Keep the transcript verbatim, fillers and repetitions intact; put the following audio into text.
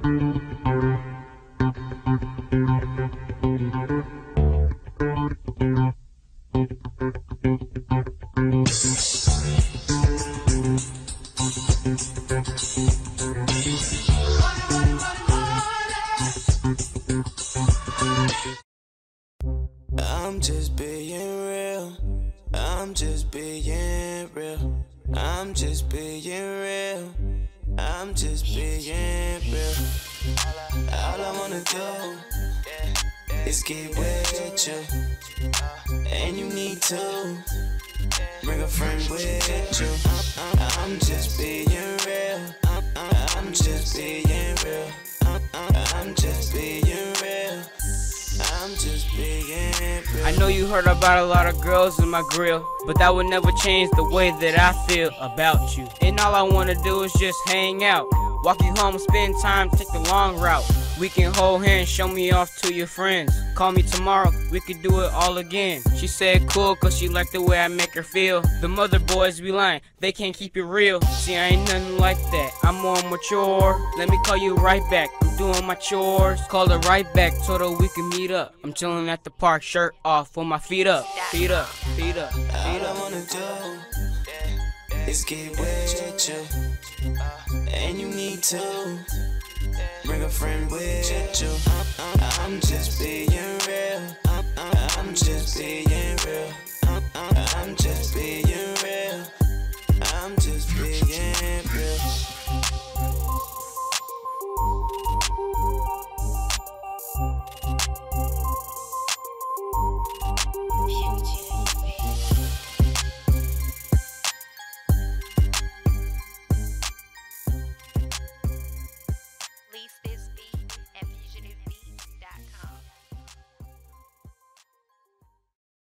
I'm just being real. I'm just being real. I'm just being real. I'm just being real. All I wanna do is get with you, and you need to bring a friend with you. I'm just being real. I'm just being real. I'm just being real. I'm just being real. I know you heard about a lot of girls in my grill, but that would never change the way that I feel about you. And all I wanna do is just hang out, walk you home, spend time, take the long route. We can hold hands, show me off to your friends. Call me tomorrow, we could do it all again. She said cool, cause she liked the way I make her feel. The mother boys be lying, they can't keep it real. See, I ain't nothing like that, I'm more mature. Let me call you right back, I'm doing my chores. Called her right back, told her we can meet up. I'm chilling at the park, shirt off, with my feet up. Feet up, feet up, feet up. All I wanna do is get with you, and you need to bring a friend with you. I'm just being real. I'm just being real. I'm just